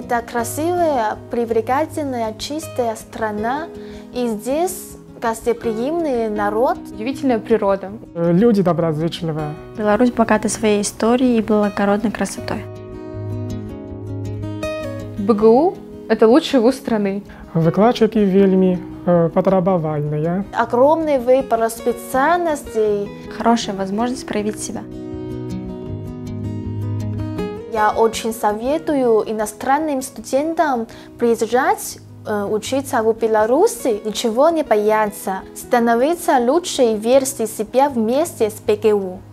Это красивая, привлекательная, чистая страна, и здесь гостеприимный народ. Удивительная природа. Люди доброзычливые. Беларусь богата своей историей и благородной красотой. БГУ – это лучший вуз страны. Выкладчики вельми потребовальные. Огромный выбор специальностей. Хорошая возможность проявить себя. Я очень советую иностранным студентам приезжать учиться в Беларуси, ничего не бояться, становиться лучшей версией себя вместе с БГУ.